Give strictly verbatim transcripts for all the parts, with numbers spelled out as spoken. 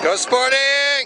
Go Sporting!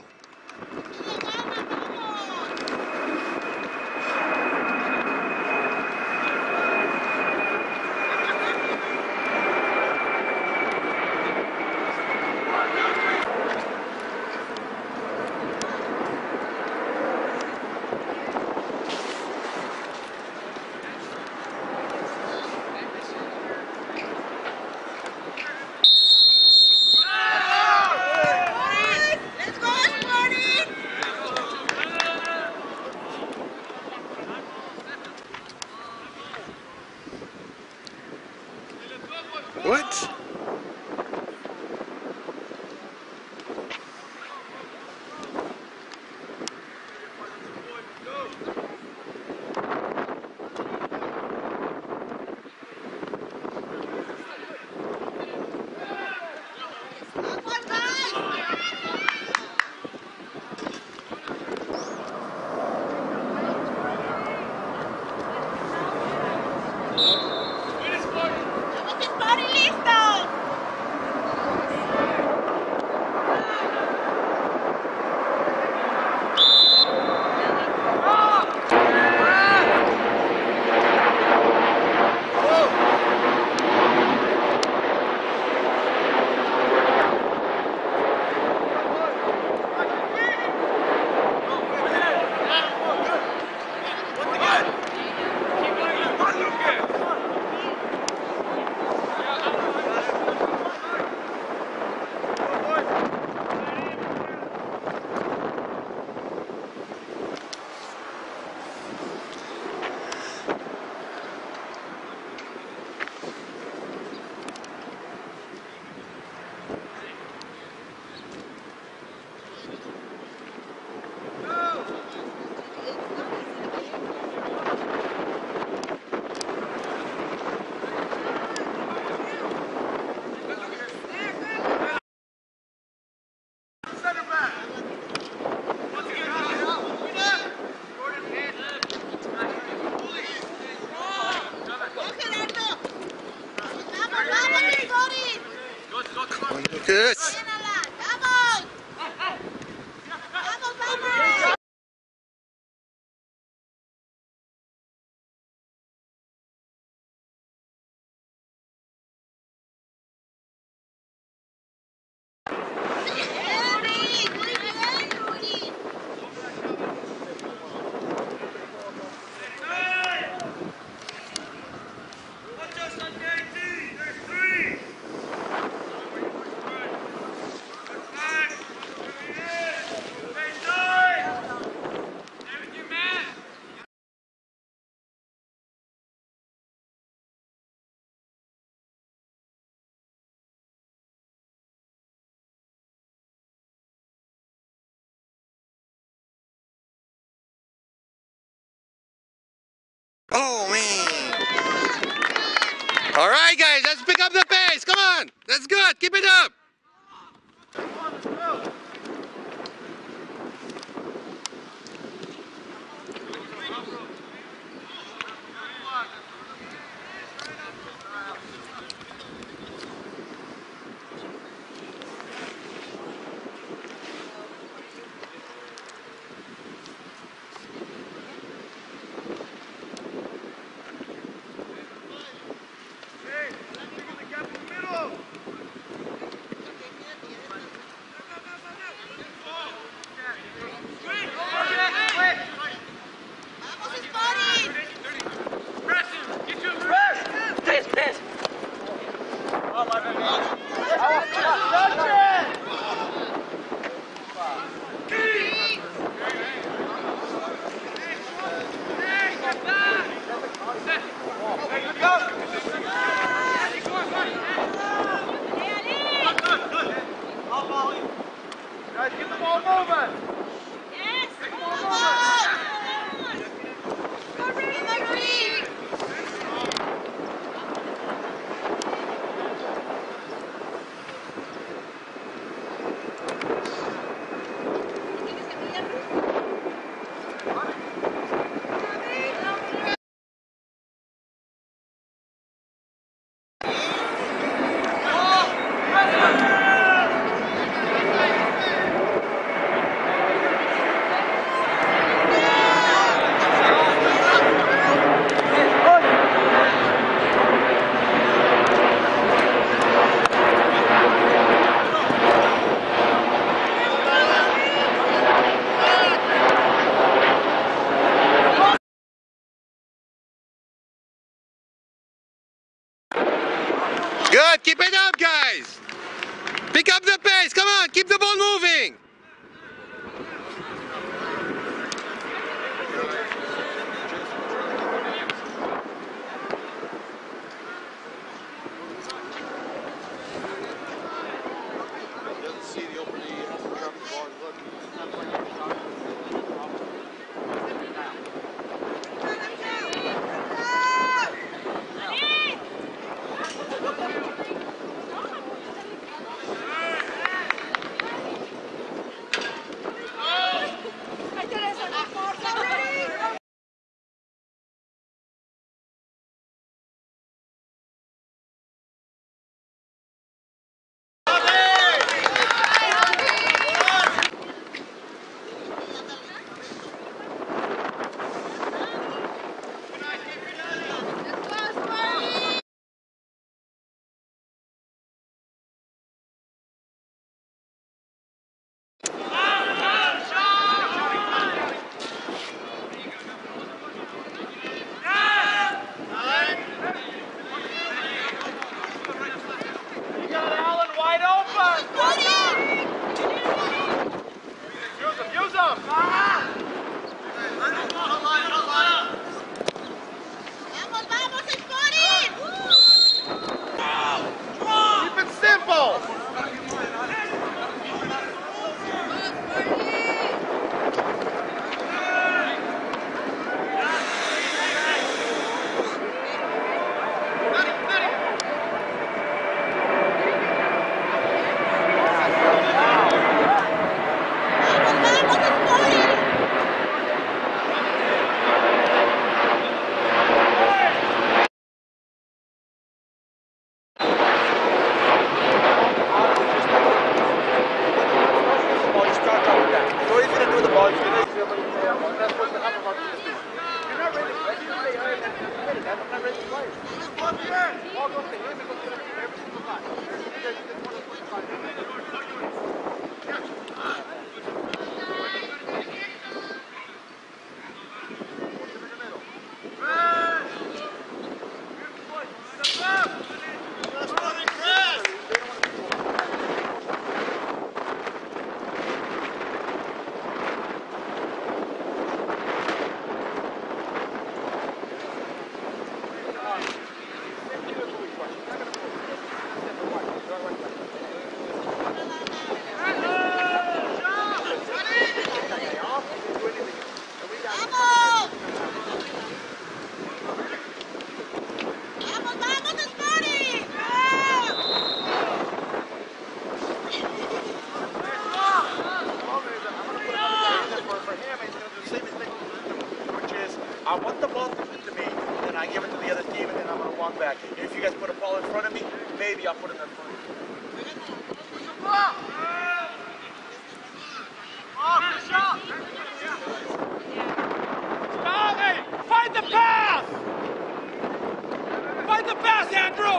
What? Good. Oh, man. All right, guys, let's pick up the pace. Come on. That's good. Keep it up. Guys, get the ball moving! Yes! Get the ball moving! Go, Reed! Go, Reed! Pick up the pace. Come on. Keep the ball moving. I want the ball to come to me, and then I give it to the other team, and then I'm going to walk back. If you guys put a ball in front of me, maybe I'll put it in front of you. Find the pass! Find the pass, Andrew!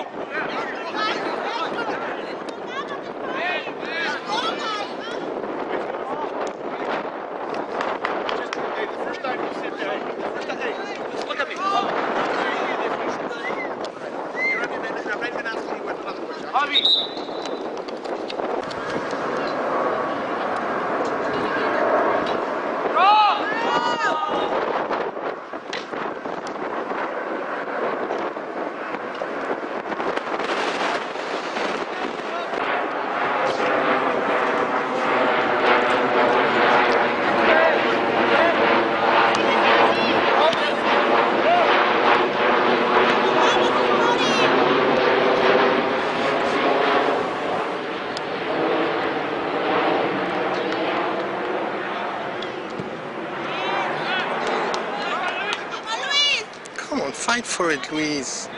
Come on, fight for it, Luis.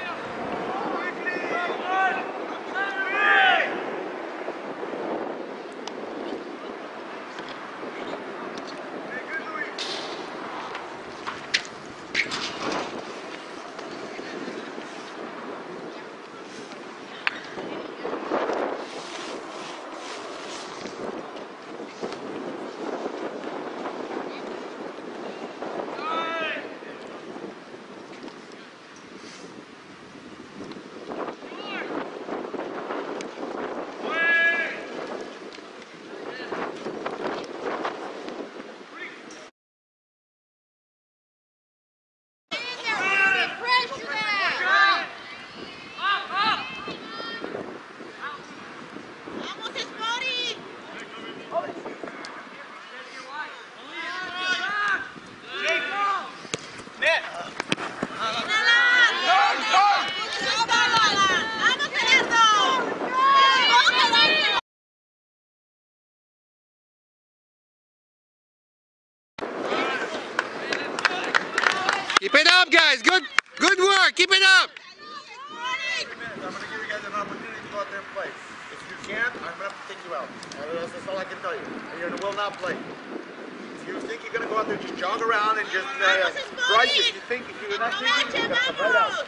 Keep it up, guys. Good, good work. Keep it up. I'm going to give you guys an opportunity to go out there and play. If you can't, I'm going to have to take you out. That's, that's all I can tell you. And you're going to will not play. If you think you're going to go out there, just jog around and just... Uh, Bryce, if you think if you're not thinking, you're going to come right out.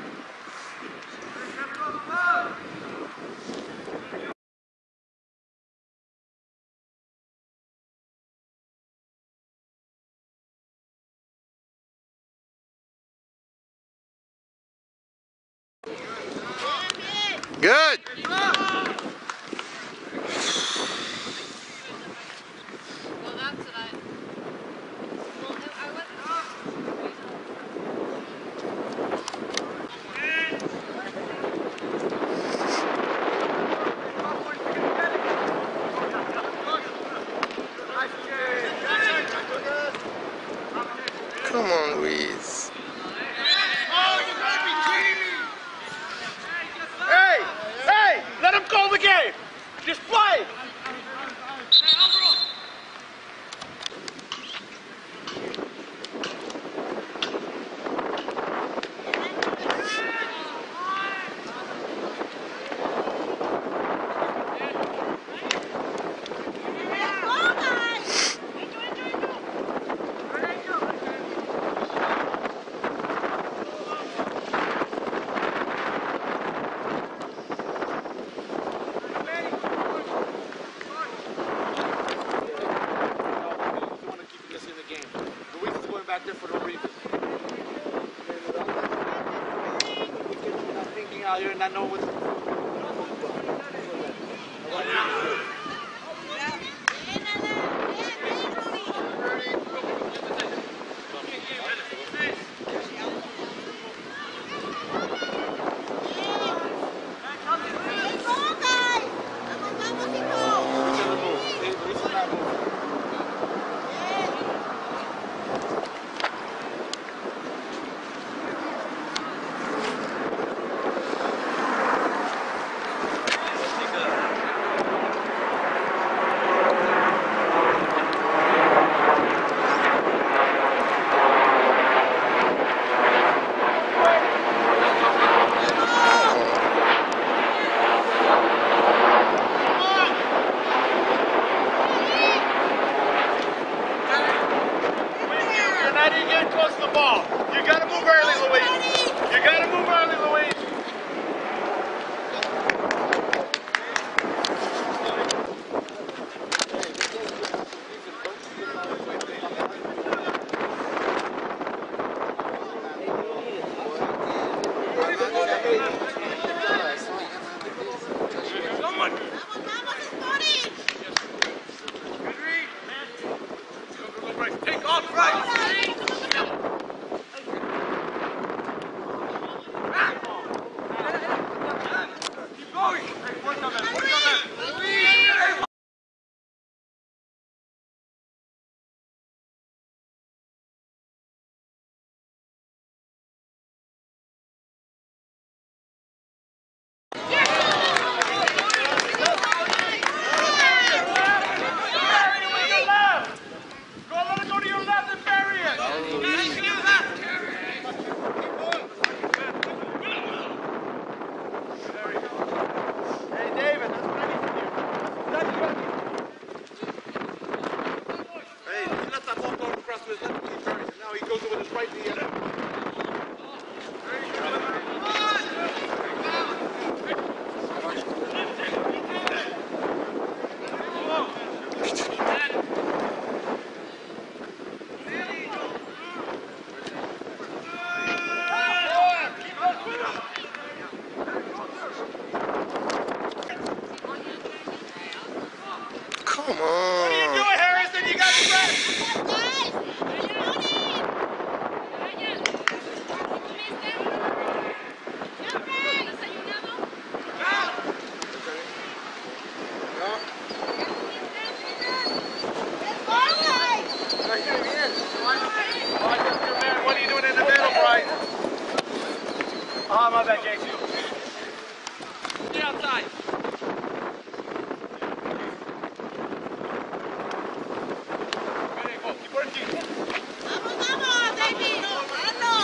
Good. Well, that's what I... Well, I wasn't... Come on, Luis. Hey! Hey! Let him call the game! Just play! Back there for no reason. Not thinking out here and not knowing what's... You gotta move early, Louise. You gotta move early, Louise. Take off, right? Keep going. Work on that. Work on that. Now he goes with his right knee. Come on. What are you doing, Harrison? You got to rest. What are you doing in the middle, Brian? Oh, my bad, J C. Stay outside. Keep working. Vamos, vamos, David. Vamos.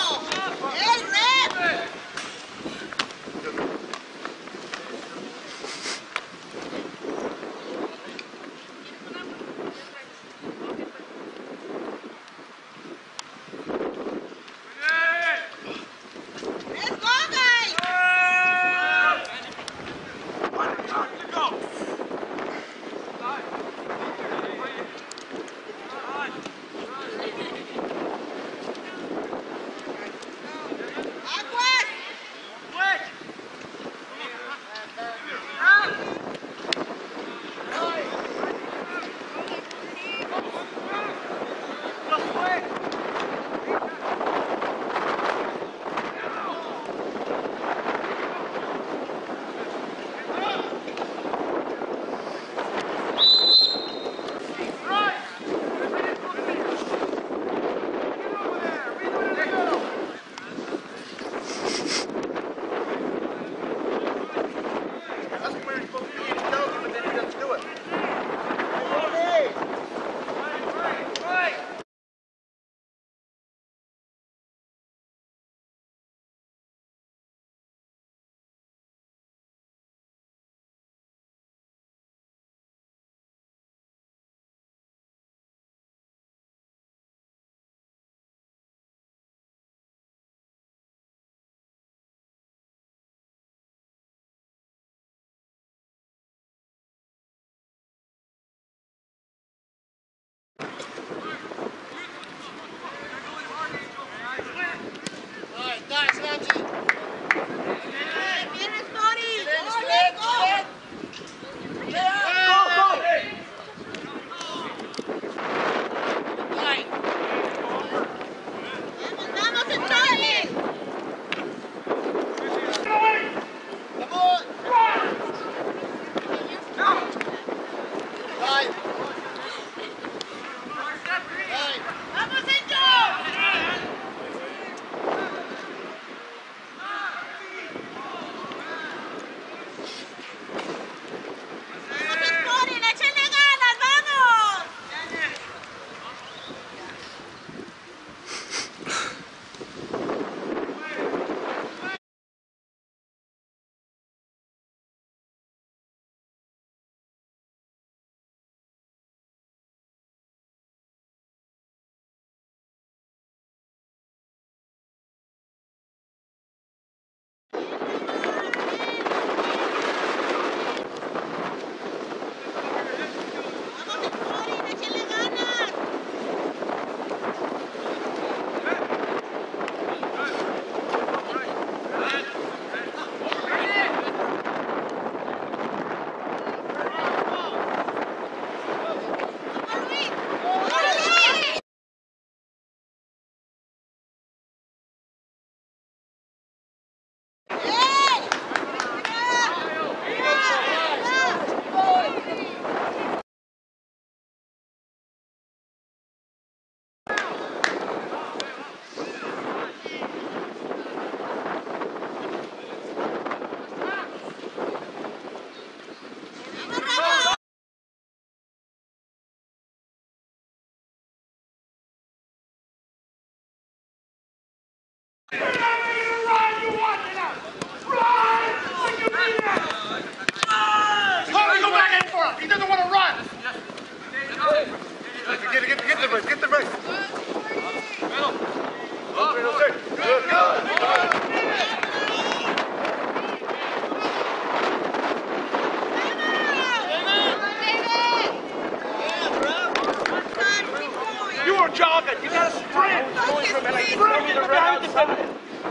jogging. You gotta sprint. Sprint. Get the guy with the ball.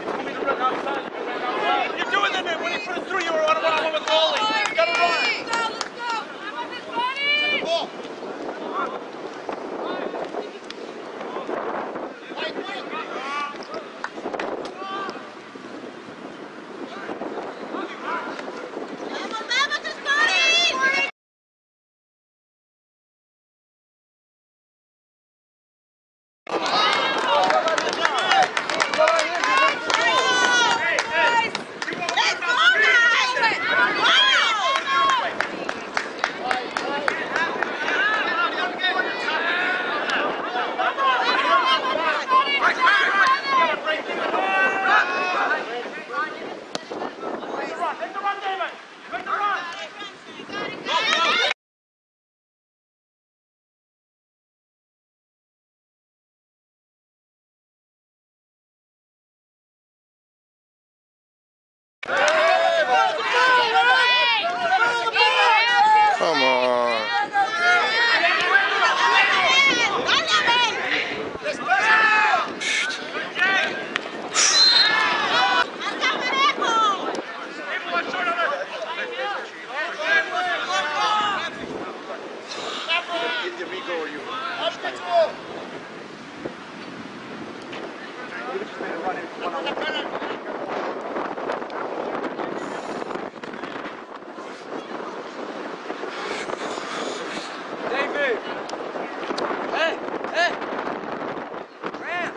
You're doing that when he put it through. You were on a one-on-one with goalie. You gotta run. Let's go, let's go. I'm on this body. Ball. Come on. David! Hey! Hey! Grant!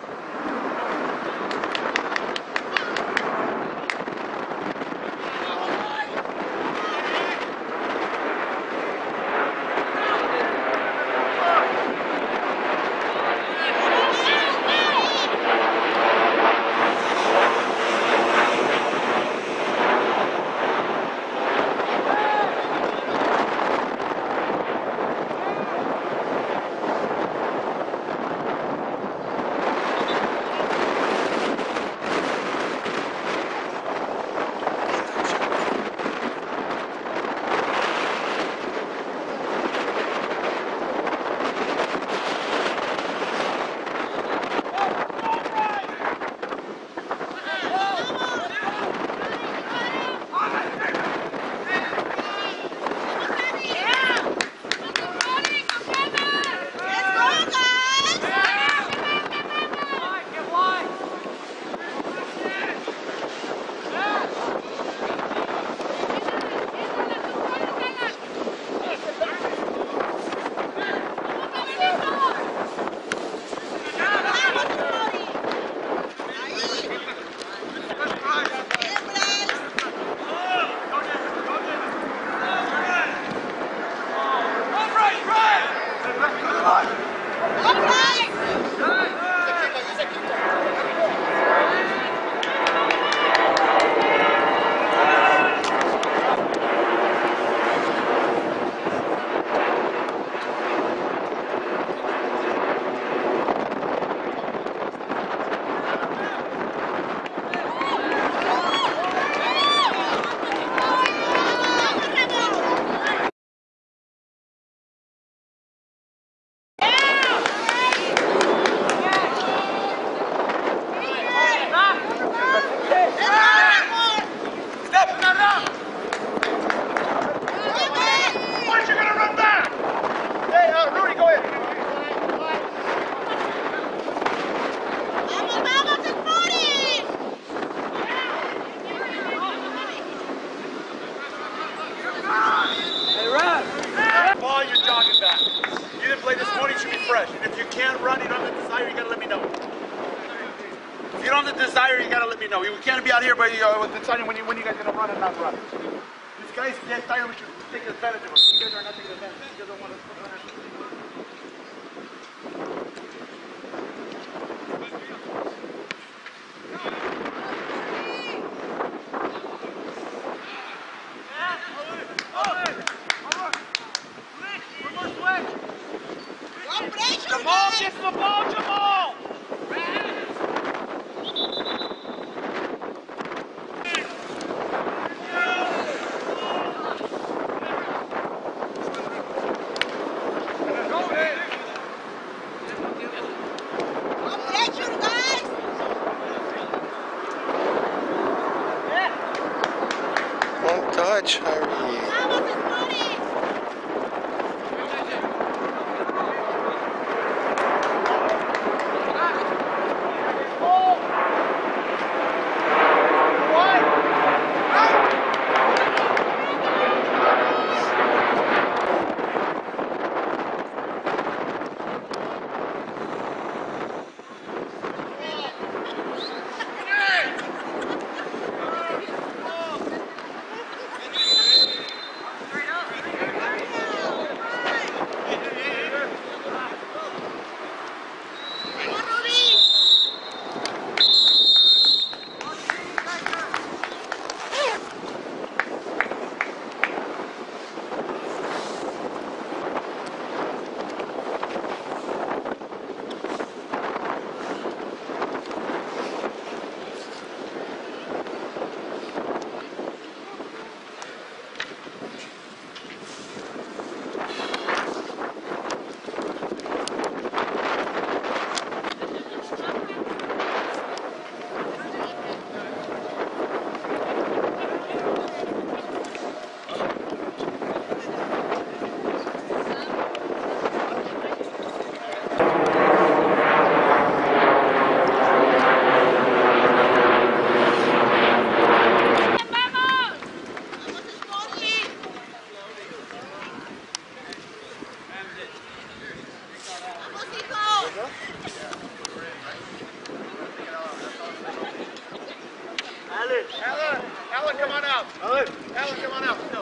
you don't have the desire, you gotta let me know. We can't be out here by uh, deciding when you when you guys are gonna run and not run. These guys get tired, we should take advantage of them. You guys are not taking advantage. You guys don't want to run out. Jamal, get the ball, Jamal! Go ahead! much. Hurry. Alan, Alan, come on out. Alan, Alan, come on out. No.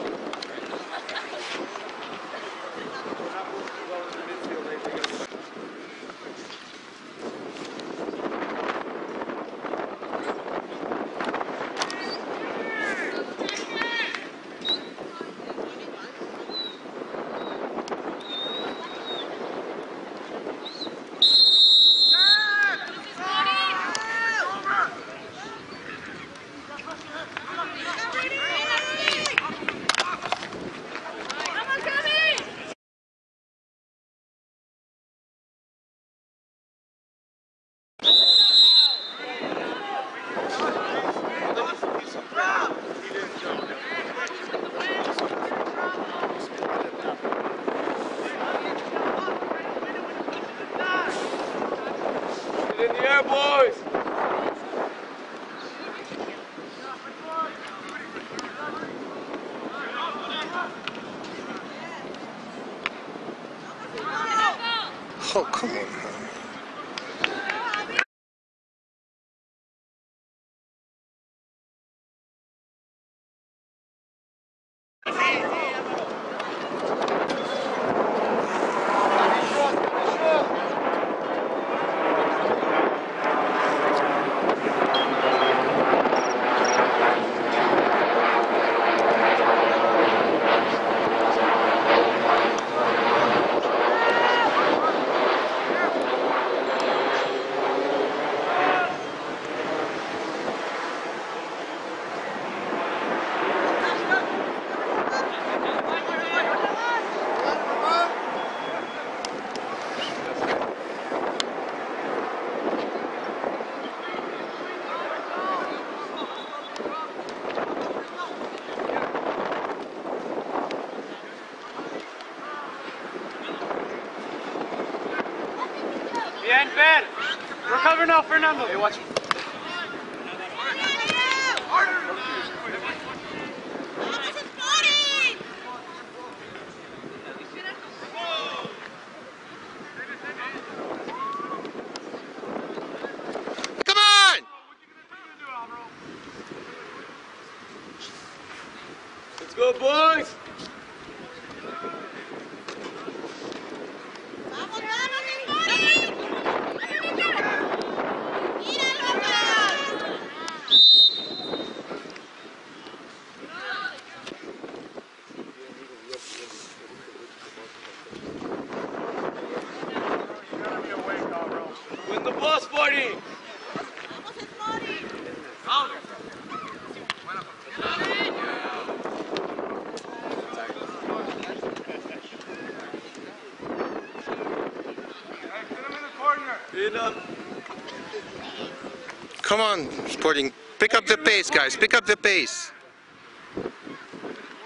In the air, boys! Oh, come on. Bien, Ben! Recover now, Fernando! Hey, watch. Come on! Let's go, boys! Win the bus, buddy! Come on, Sporting. Pick up the pace, guys. Pick up the pace.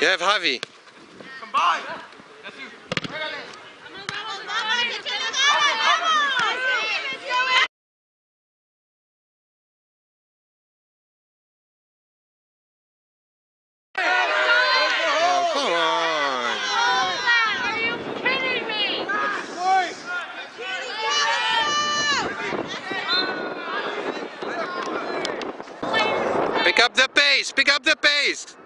You have Javi. Combine. Oh, come on. Are you kidding me? Pick up the pace. Pick up the pace.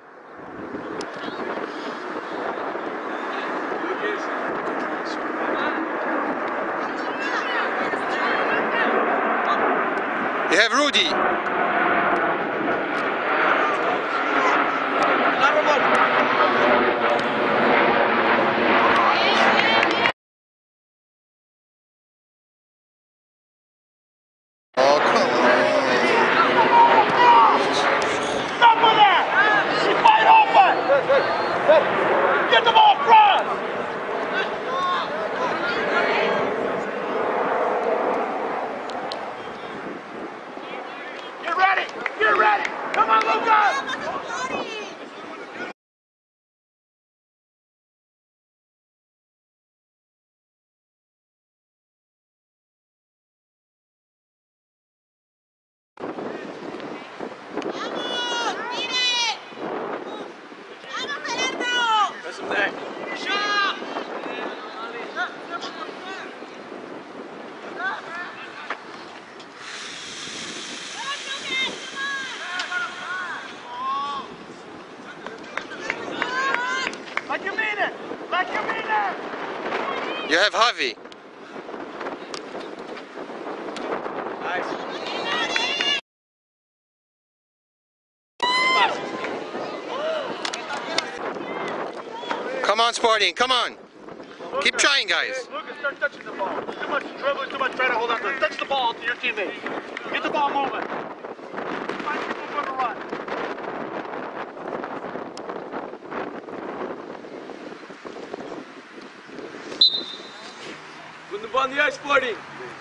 You have Rudy. Oh, come on. Stop with that! She's wide open! Get the ball across! Get ready! Get ready! Come on, Lucas! Like you mean it! Like you mean it! You have Javi. Come on, Sporting. Come on. Keep trying, guys. Lucas, start touching the ball. Too much dribbling, too much trying to hold on to it. Touch the ball to your teammates. Get the ball moving. Find people for the run. Put the ball in the ice, Sporting.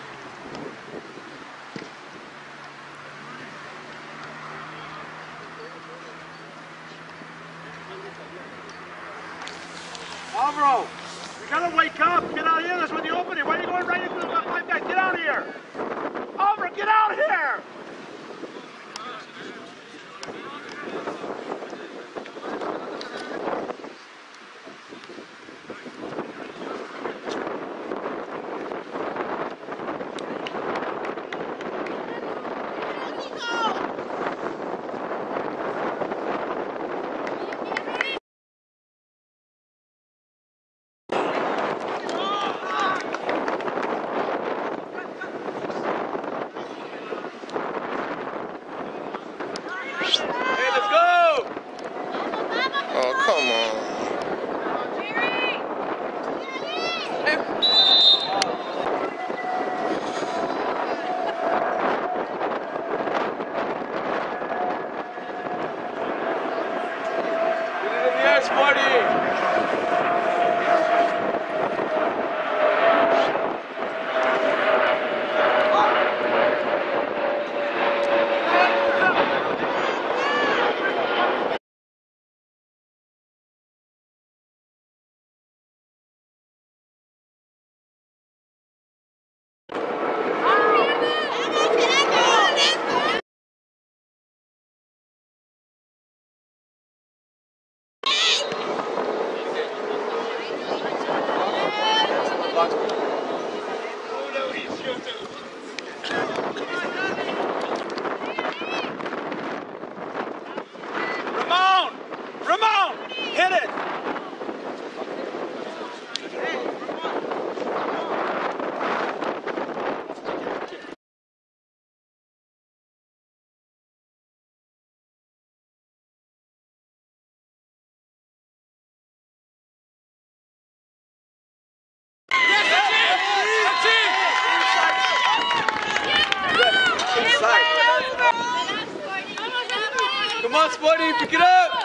Alvaro, you gotta wake up. Get out of here. That's when the opening. Why are you going right into the left line back? Get out of here. Alvaro, get out of here. Hey, let's go! Oh, come on. Put it in the air, Sporting. Ramon! Ramon! Hit it! Come on, Sporting, pick it up!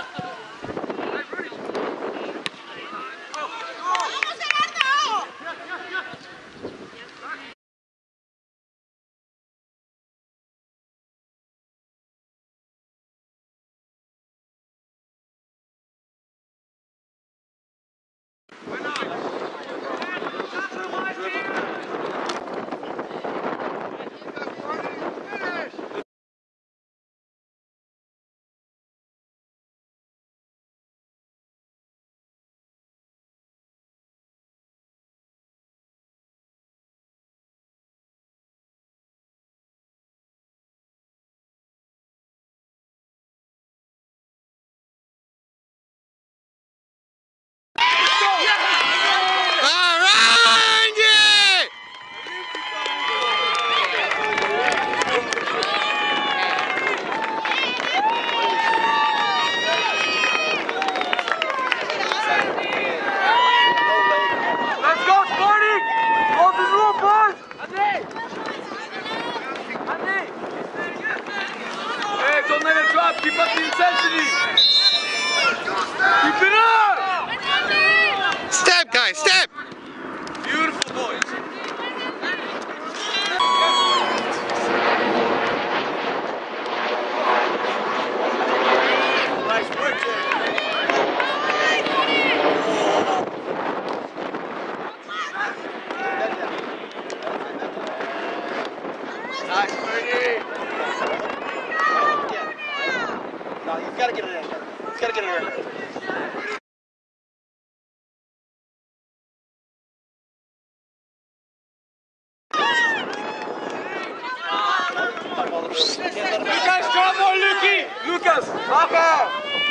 Lucas, draw more, Lukey! Lucas, Papa!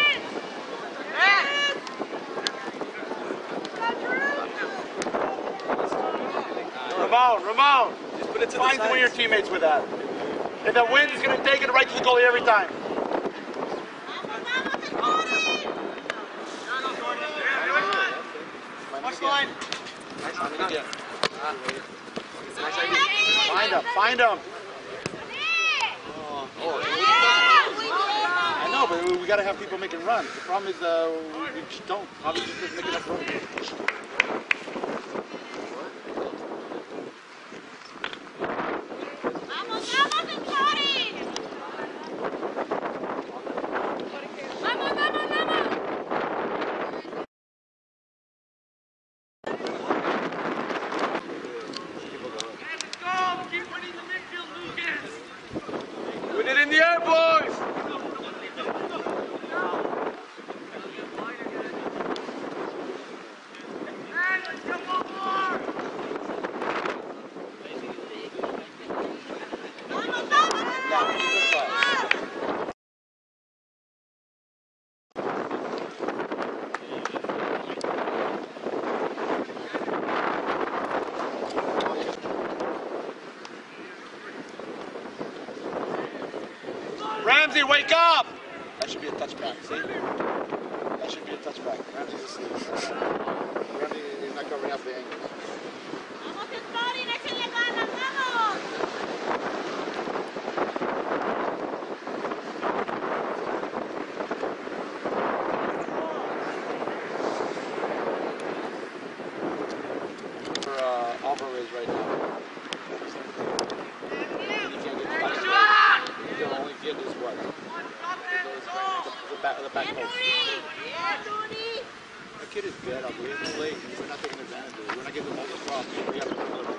Ramon, Ramon, just put it to find one of your teammates with that. And the wind is going to take it right to the goalie every time. Watch the line. Find him, find him. I know, but we got to have people making runs. The problem is uh, we just don't. Obviously, just making enough runs. Win it in the air, boys! Ramsey, wake up! That should be a touchback, see? That should be a touchback. Ramsey's asleep. Ramsey is not covering up the angles. For uh, Alvarez right now. He'll only get his what? The back, the back post. That kid is dead. We have no legs. We're not taking advantage of it. We're not getting the ball across. We got to put it.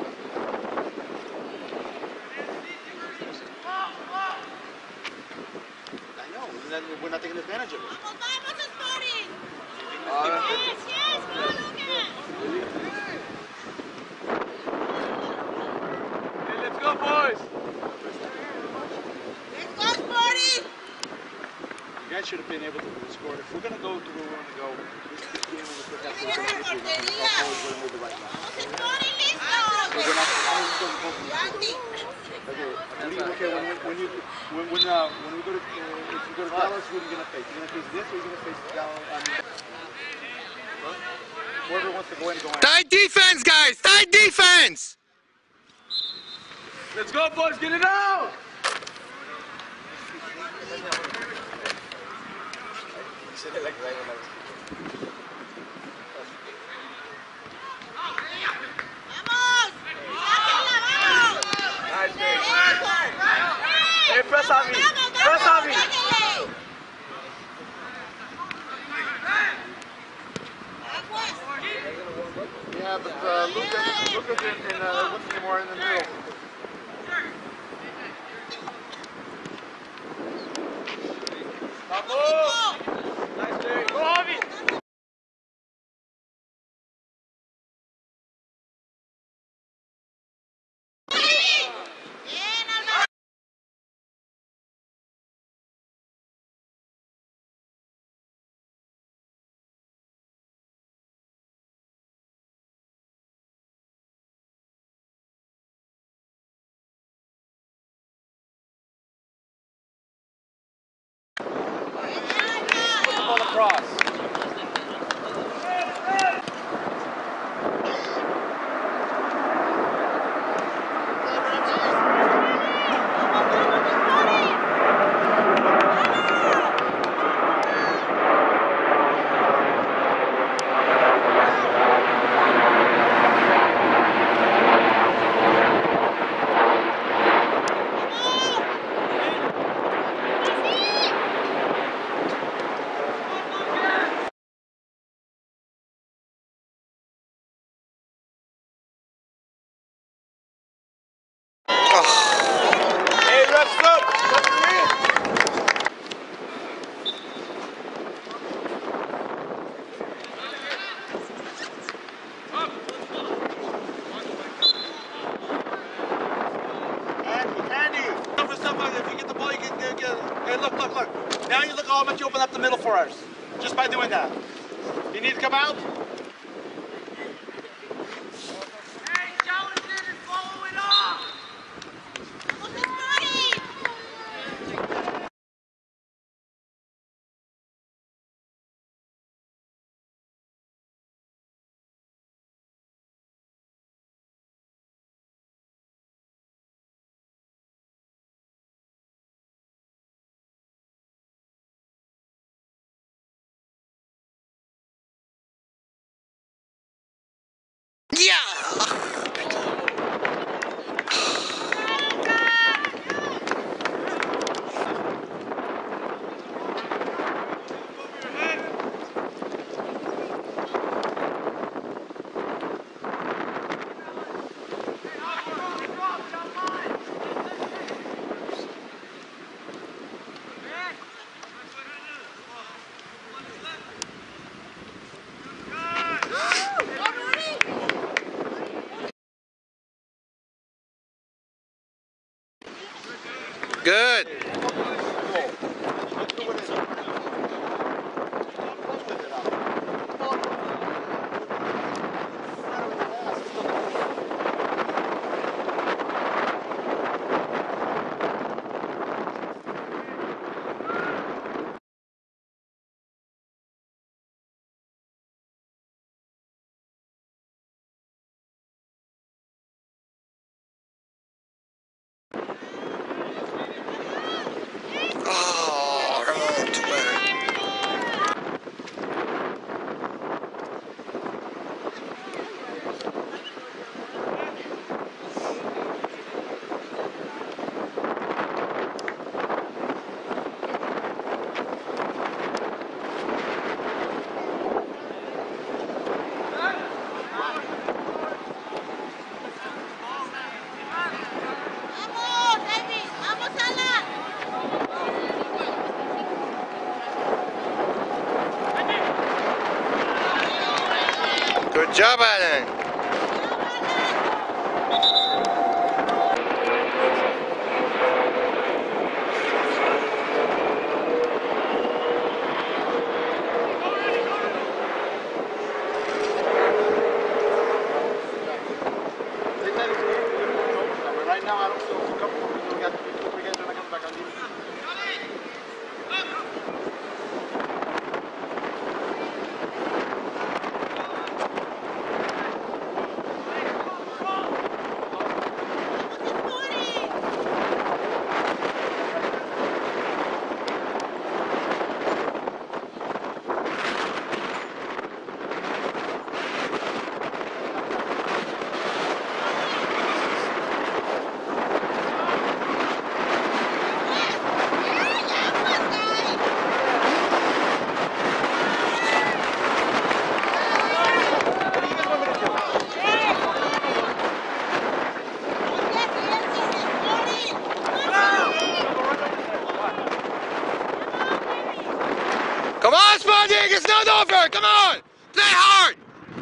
I know. And then we're not taking advantage of it. Uh, Hey, let's go, boys! You guys should have been able to score. If we're going to go to where we want to go, this, this game will put that to the right. We're going to move the right now. So we're not going to go from the Okay, when you, okay, when, when you, when, when, uh, when we go to, uh, if you go to Dallas, who are you going to face? You're going to face this or you're going to face Dallas? I mean, whoever wants to go in, go in. Tight defense, guys! Tight defense! Let's go, boys! Get it out! Hey, press on me! Press on me! Yeah, but uh, Lucas, Lucas and, and uh, what's the more in the middle? Nice day! Go, Javi! Put the ball across. Now you look how much you open up the middle for us. Just by doing that. You need to come out? Hey, challenge it and follow it up! Yeah! Good. Oh, oh, too bad. ¡Vamos, David! ¡Vamos, Alan! Good job, Alan. Right now, I don't feel too comfortable because we got three guys are not coming back on defense. Come on, Spondig, it's not over. Come on, play hard.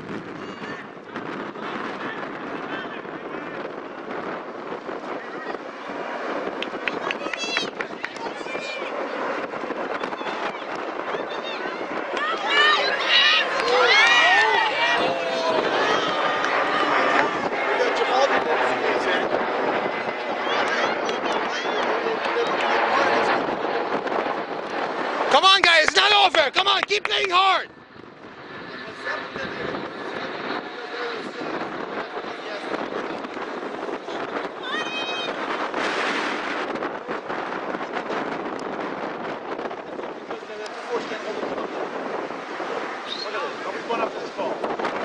Come on, guys, it's not over. Come on, keep playing hard. Nobody's going up to this ball.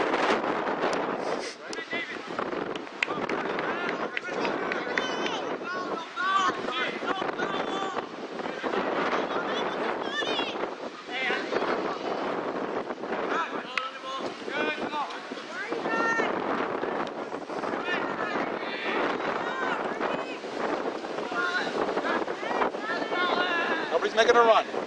Nobody's making a run.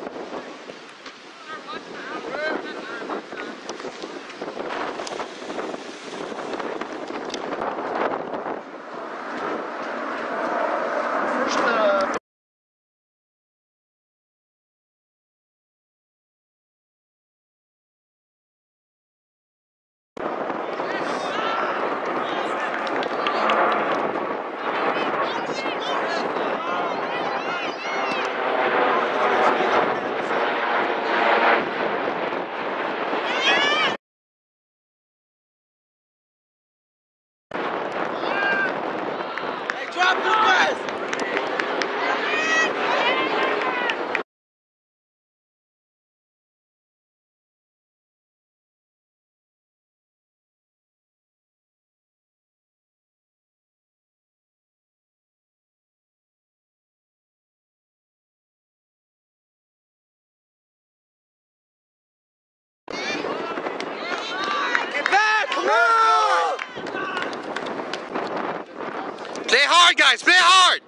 Play hard, guys. Play hard.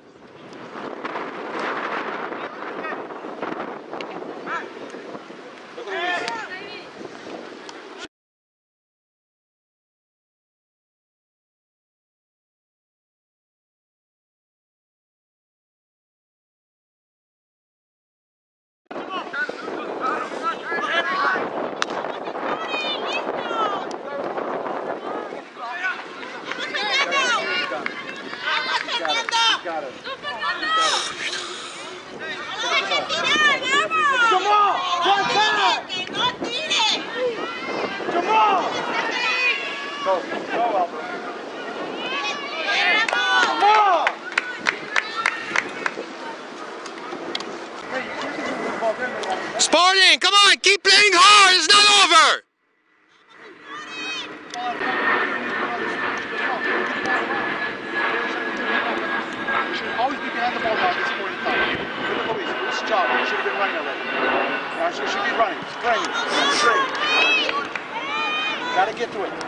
Got it. ¡Jamal! One time! ¡Que no tire! Jamal! Go, go, Albert. Come on! Spartan, come on. Keep playing hard. It's not over. You should always be behind the ball now at this point in time. Look at Luis. Luis' job. He should have been running already. Now, he should be running. Spraying. Straight. Gotta get to it.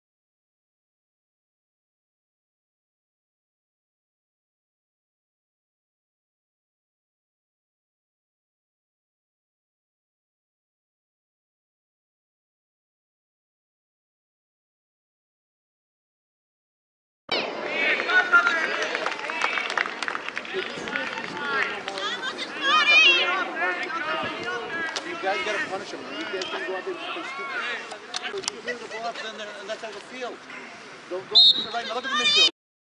You guys gotta punish him. You guys can go out there and play stupid. So you bring the ball up and then and that's out of the field. Don't don't miss it right now. Look at the midfield.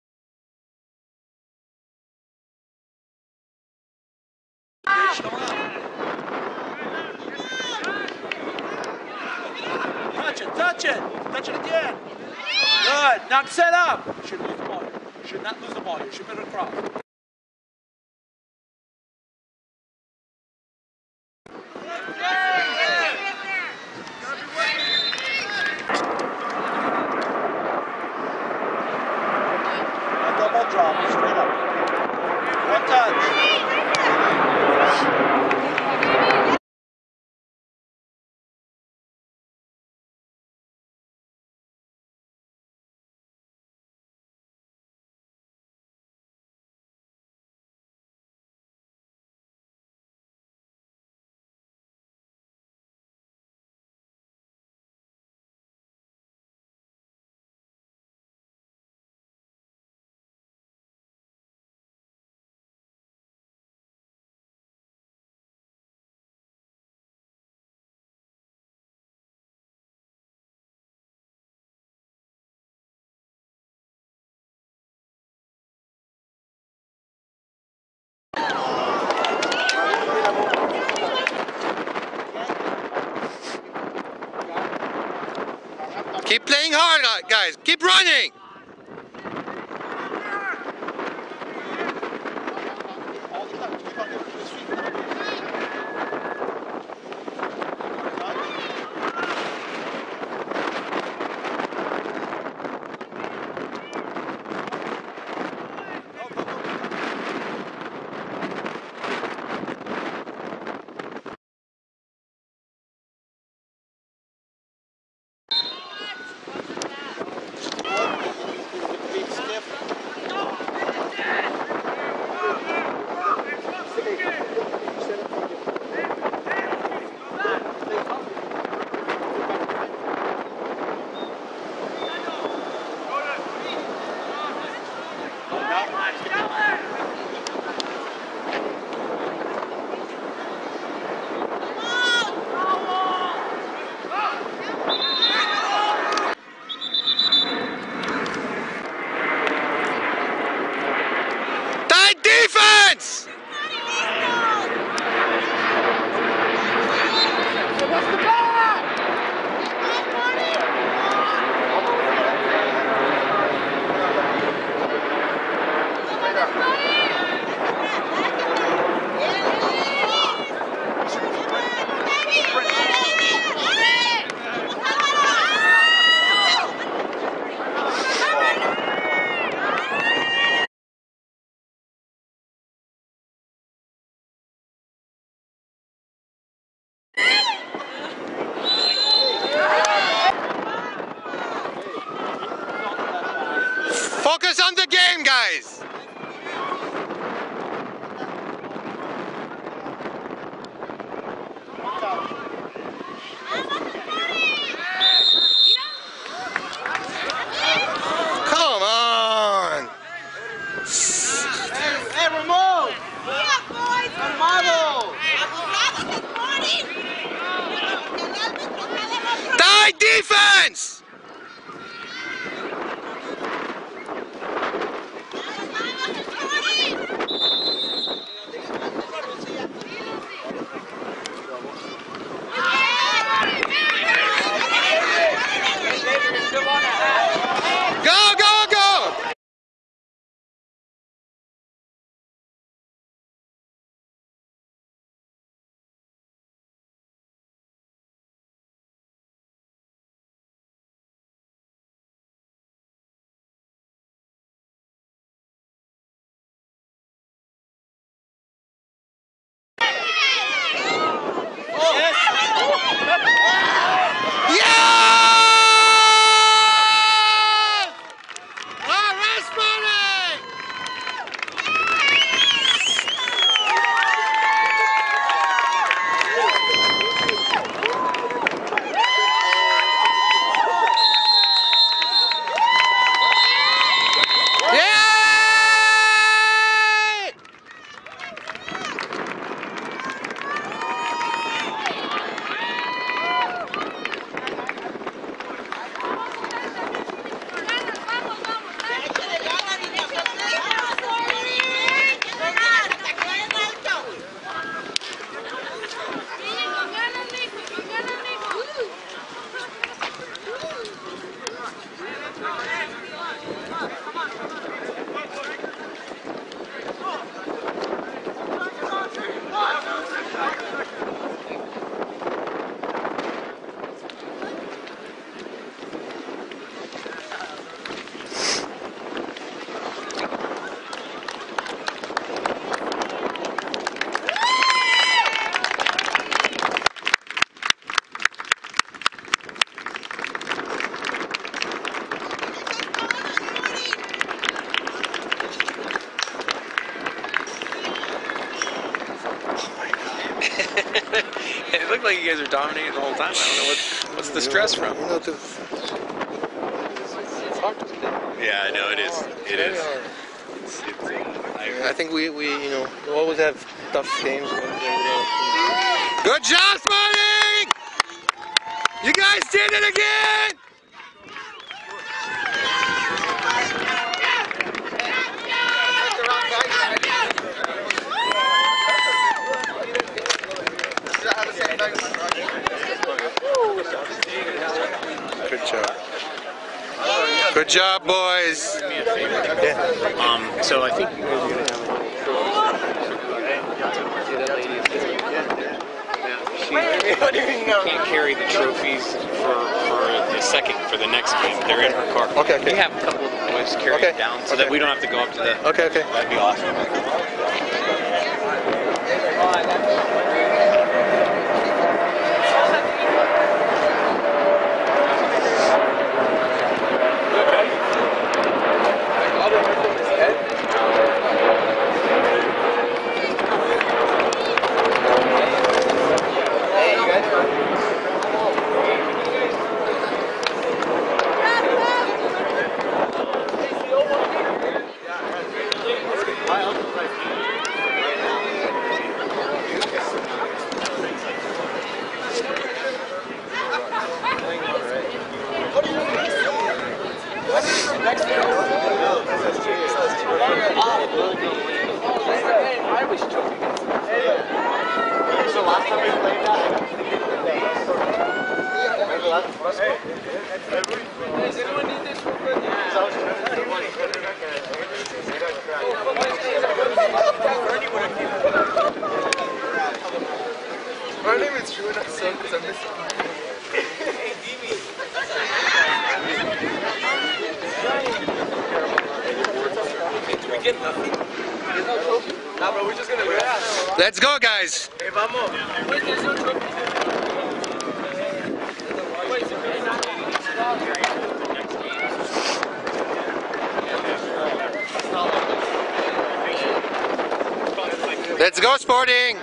Touch it, touch it, touch it again. Good. Now set up. You should lose the ball. You should not lose the ball. You should put it across. Drop straight up. One touch. Keep playing hard, guys. Keep running. Defense! Focus on the game, guys. guys. Come on. Hey, Ramon! Yeah, boys! Armado! Tight defense. Go, go, go. It looked like you guys are dominating the whole time. I don't know what, what's the stress from. You know, to, Yeah, I know it is. It is. It's, it's, uh, I, I think we, we, you know, we always have tough games. Good job, Smarting! You guys did it again! Good job. Good job, boys. yeah. Um, so I think you guys are going to have She can't carry the trophies for, for the second, for the next game. They're in her car. Okay, okay. We have a couple of the boys carry Okay. it down so Okay. that we don't have to go up to the... Okay, okay. That'd be awesome. My name is Drew and I suck because I'm missing. We get nothing. There's no trophy. Nah, bro, we're just gonna go. Let's go, guys. Hey, vamos. Wait, there's no trophy. Wait, Let's go, Sporting!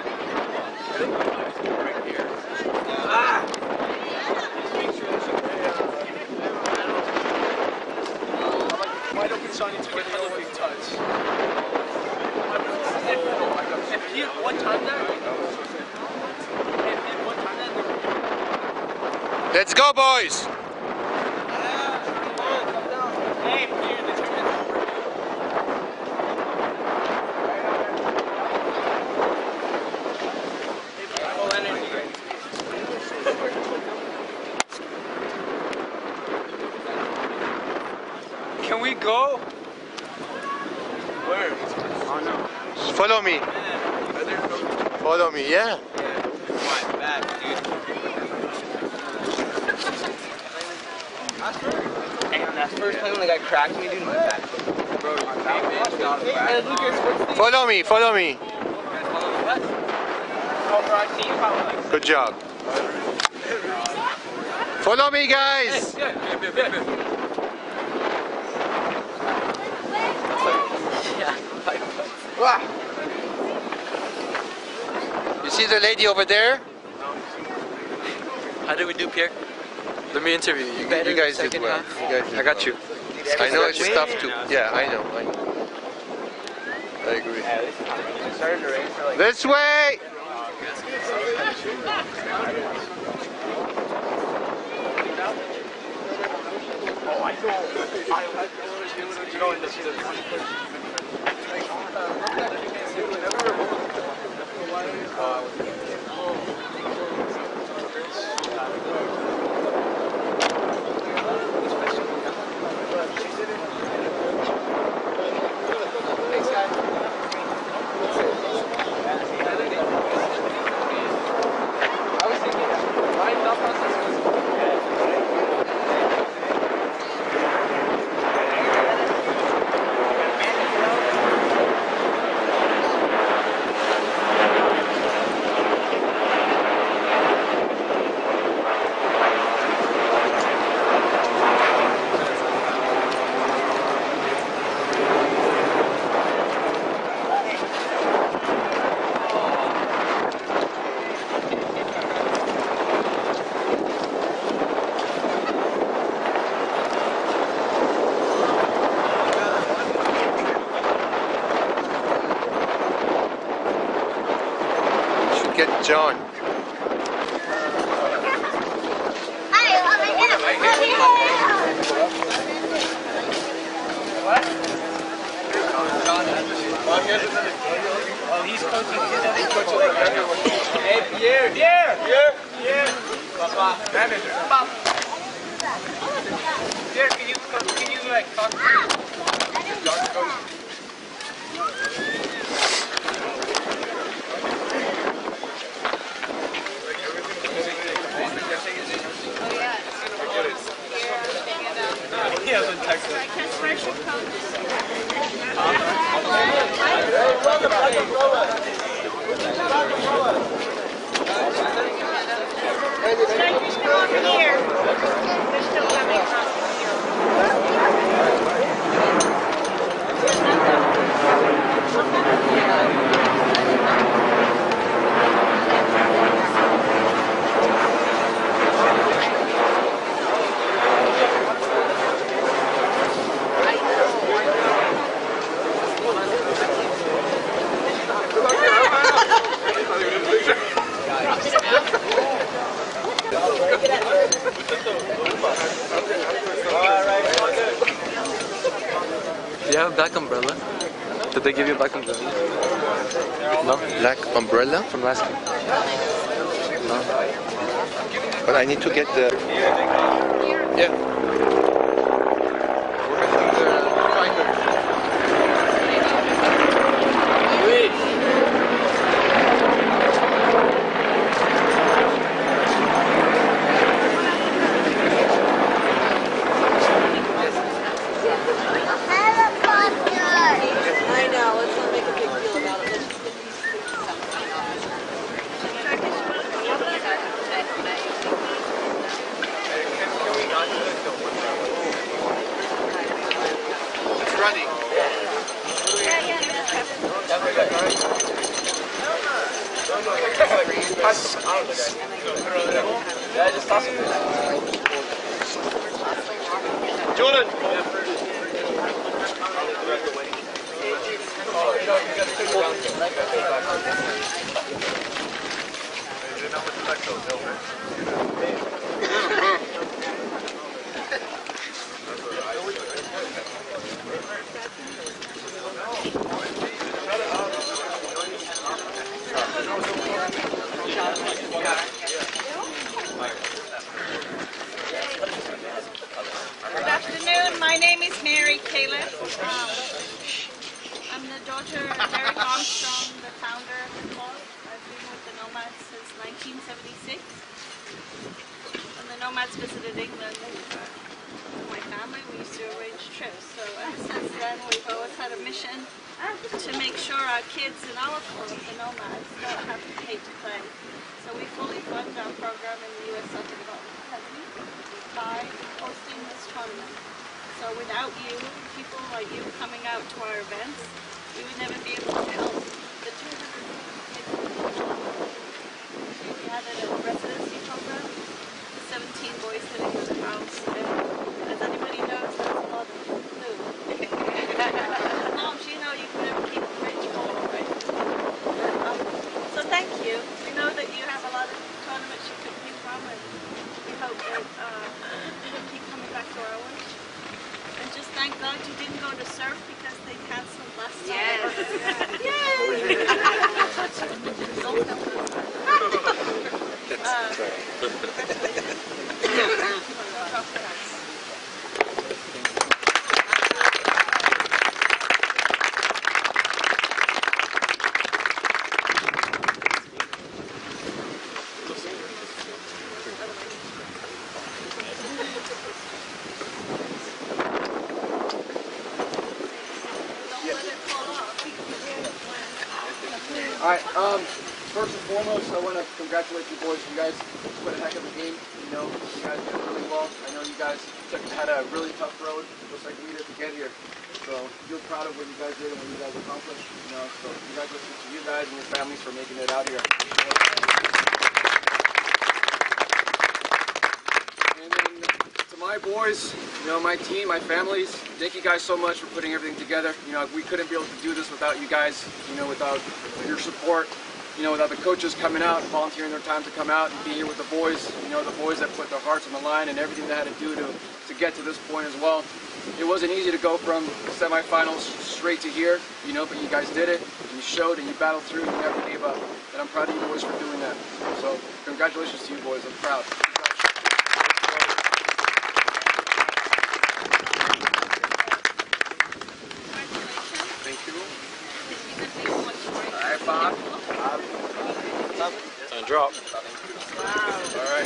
Wide open Sonny took a hell of a big touch. If he had one time that, if he had one time that, Let's go, boys! hey, here, the tournament's over. Full energy. Can we go? Where? Oh no. Follow me. Follow me, yeah. My bad, dude. Damn, that first time when the guy cracked me, dude, my back. Bro, my back got Hey, Lucas, what's the... Follow me, follow me. What? Oh, bro, I see you probably. Good job. Follow me, guys. Good, good, good, good, good. Yeah. You see the lady over there? How did we do, Pierre? Let me interview you. You, Better you guys than did second well. half? You guys did I got well. you. I know it's tough too. Yeah, I know. I know. I agree. This way! Get John. Oh, he's coaching. He's coaching. Hey, Pierre, Pierre, Pierre, Pierre. Papa, manager. Papa. Pierre, can you can you like talk to me? He hasn't texted. Strikers come over here. They're still coming across Do you have a black umbrella? Did they give you a black umbrella? No? Black umbrella? From last game? No? But I need to get the... Yeah. I know, let's not make a big deal about it. Let's just It's running. Yeah, yeah. Yeah, just toss it. Jordan! Good afternoon. My name is Mary Caleb. Um, I'm the daughter of Eric Armstrong, the founder of the club. I've been with the Nomads since nineteen seventy-six. When the Nomads visited England, uh, my family, we used to arrange trips. So ever since then, we've always had a mission to make sure our kids in our club, the Nomads, don't have to pay to play. So we fully fund our program in the U S Soccer Development Academy by hosting this tournament. So without you, people like you coming out to our events, we would never be able to help the two hundred kids. We had a residency program, seventeen boys sitting in the house, and as anybody knows, that's a lot of food. Moms, you know you can never keep a rich home, right? Um, so thank you. We know that you have a lot of tournaments you could pick from, and we hope that uh, you'll keep coming back to our ones. And just thank God you didn't go to surf because they cancelled last time. Yes. Alright, um, first and foremost, I want to congratulate you boys. You guys put a heck of a game. You know, you guys did really well. I know you guys took, had a really tough road, just like we did to get here. So, feel proud of what you guys did and what you guys accomplished. You know, so congratulations to you guys and your families for making it out here. And then to my boys, you know, my team, my families, thank you guys so much for putting everything together. You know, we couldn't be able to do this without you guys, you know, without your support, you know, without the coaches coming out, volunteering their time to come out and be here with the boys, you know, the boys that put their hearts on the line and everything they had to do to, to get to this point as well. It wasn't easy to go from semifinals straight to here, you know, but you guys did it, and you showed, and you battled through, and you never gave up. And I'm proud of you boys for doing that. So, congratulations to you boys. I'm proud. Bob. And drop. Wow. All right.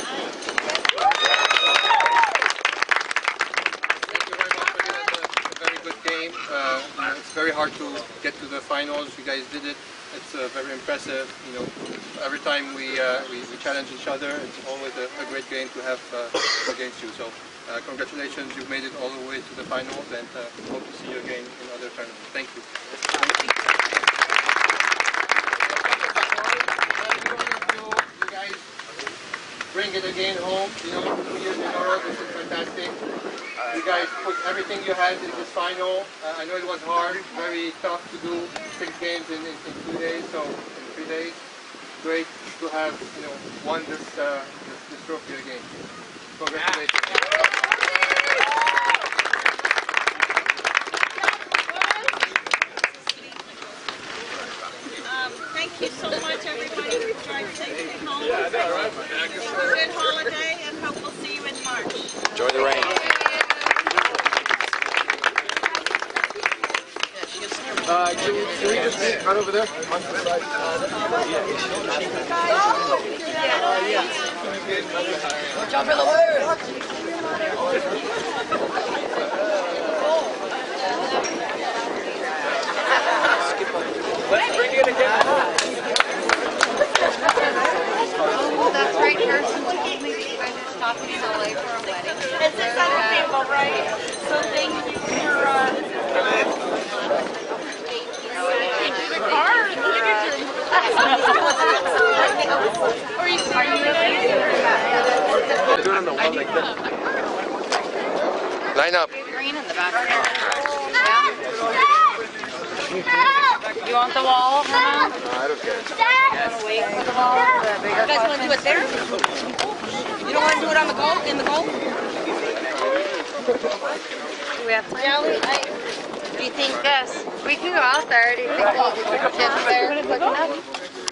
Thank you very much. We had a, a very good game. Uh, you know, it's very hard to get to the finals. You guys did it. It's uh, very impressive. You know, every time we uh, we, we challenge each other, it's always a, a great game to have uh, against you. So, uh, congratulations. You've made it all the way to the finals, and uh, hope to see you again in other tournaments. Thank you. Thank you. Bring it again home, you know, two years in a row. This is fantastic. You guys put everything you had in this final. Uh, I know it was hard, very tough to do six games in, in, in two days, so in three days. Great to have, you know, won this, uh, this, this trophy again. Congratulations. Um, thank you so much, everybody. Drive safely home. Yeah, I know, right? Have a good holiday, and hope we'll see you in March. Enjoy the rain. Uh, can, can we just meet right over there? Jump in the word. Let's bring it again. That great person told me that you guys are stopping in L A for a wedding. It's six hundred people, right? So thank you for uh, Thank you. screen in the back there. Yeah. You want the wall, Herman? No, I don't care. Wait for the wall. You guys want to do it there? You don't want to do it on the goal? In the goal? Do we have time? Yeah, we, I, do you think yes? We can go out there. Do you think we'll get there quick enough?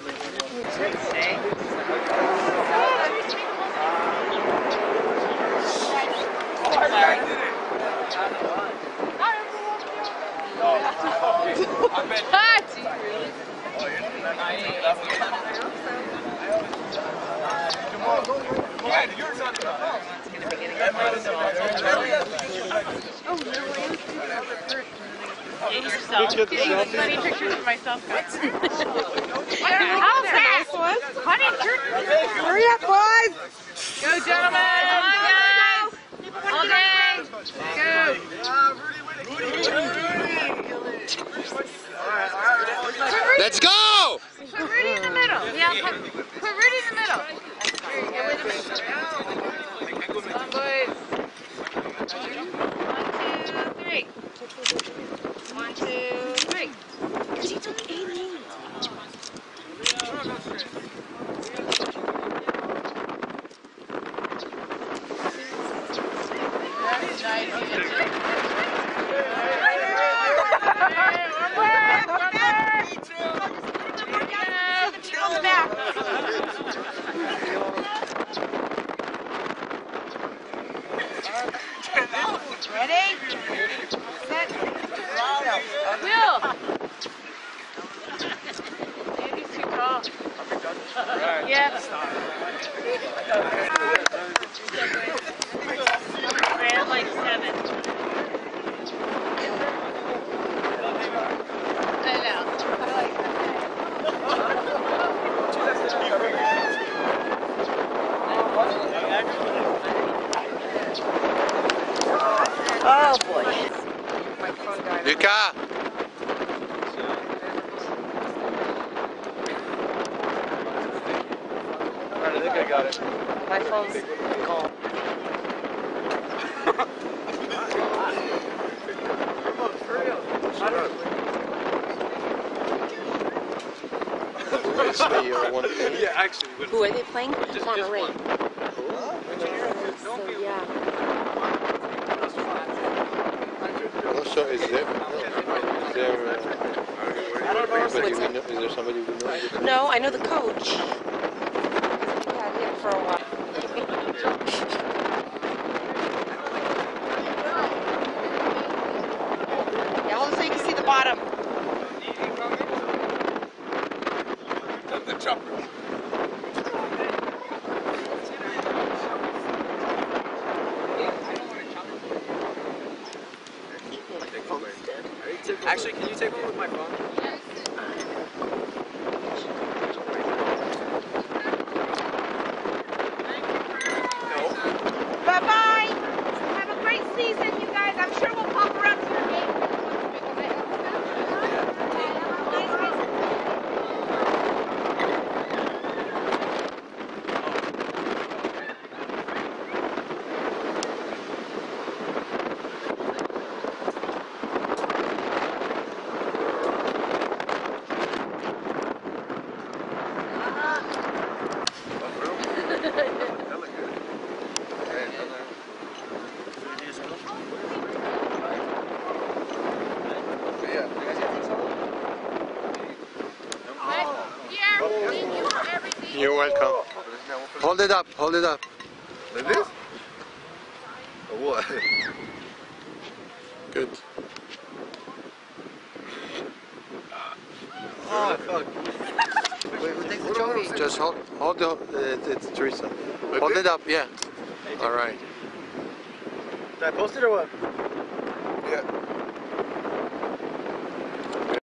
Let me pictures of myself, guys. How's that? Honey, hurry up, boys! Go, gentlemen! Come on, guys! Okay. Go. Let's go! Put Rudy in the middle. Yeah, put, put Rudy in the middle. There you go. Wait a minute. Come on, boys. One, two, three. One, two, three. She took eight minutes. Ready? Set. Will! Andy's too tall. Yeah. Ran like seven. I know. I like that. Oh boy. Luca! I think I got it. My phone's gone. Yeah, actually. Who are they playing? Just, Monterey. just So yeah. I'm not sure, is there, is there, uh, anybody we know, is there somebody we know? No, I know the coach. We've had him for a while. Yeah, hold it so you can see the bottom. the jumper. Actually, can you take one with my phone? Bye-bye. Have a great season, you guys. I'm sure we'll pop around to your game. You're welcome. Hold it up, hold it up. Like this? Or what? Good. Oh, fuck. Wait, who takes the trophy? Just hold, hold the, uh, it's Teresa. Hold it up, yeah. All right. Did I post it or what? Yeah.